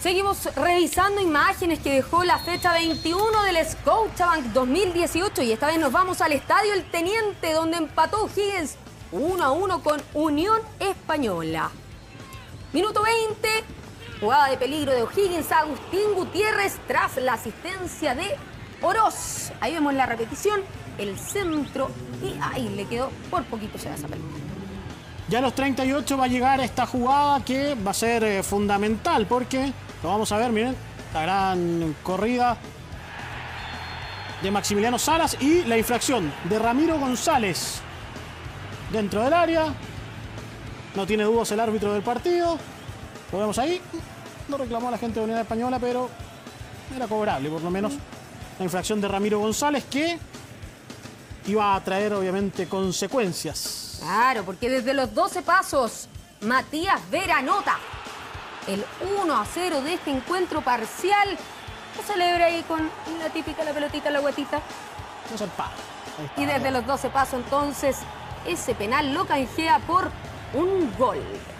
Seguimos revisando imágenes que dejó la fecha 21 del Scotiabank 2018 y esta vez nos vamos al Estadio El Teniente, donde empató O'Higgins 1-1 con Unión Española. Minuto 20, jugada de peligro de O'Higgins a Agustín Gutiérrez tras la asistencia de Oroz. Ahí vemos la repetición, el centro y ahí le quedó, por poquito se da esa pelota. Ya a los 38 va a llegar esta jugada que va a ser fundamental porque lo vamos a ver, miren, la gran corrida de Maximiliano Salas y la infracción de Ramiro González dentro del área. No tiene dudas el árbitro del partido. Lo vemos ahí. No reclamó a la gente de Unión Española, pero era cobrable por lo menos la infracción de Ramiro González que iba a traer obviamente consecuencias. Claro, porque desde los 12 pasos, Matías Vera anota el 1-0 de este encuentro parcial. Se celebra ahí con la típica, la pelotita, la guatita. No se para. Y desde los 12 pasos, entonces, ese penal lo canjea por un gol.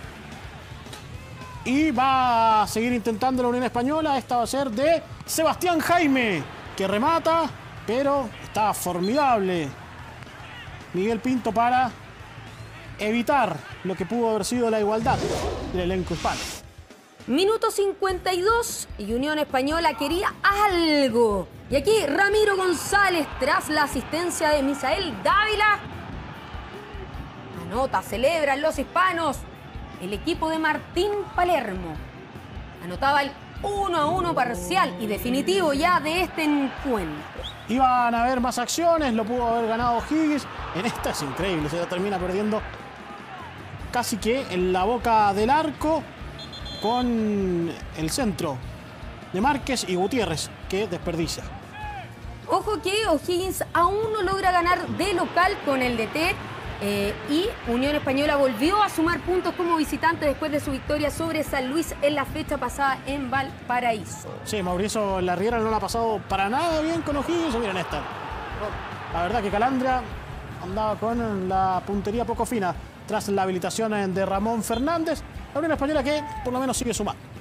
Y va a seguir intentando la Unión Española. Esta va a ser de Sebastián Jaime, que remata, pero está formidable Miguel Pinto para evitar lo que pudo haber sido la igualdad del elenco hispano. Minuto 52 y Unión Española quería algo. Y aquí Ramiro González, tras la asistencia de Misael Dávila, anota, celebran los hispanos. El equipo de Martín Palermo anotaba el 1-1 parcial y definitivo ya de este encuentro. Iban a haber más acciones, lo pudo haber ganado O'Higgins. En esta es increíble, se termina perdiendo casi que en la boca del arco con el centro de Márquez y Gutiérrez, que desperdicia. Ojo que O'Higgins aún no logra ganar de local con el DT y Unión Española volvió a sumar puntos como visitante después de su victoria sobre San Luis en la fecha pasada en Valparaíso. Sí, Mauricio Larriera no la ha pasado para nada bien con O'Higgins. Miren esta. La verdad que Calandria andaba con la puntería poco fina tras la habilitación de Ramón Fernández. La Unión Española que por lo menos sigue sumando.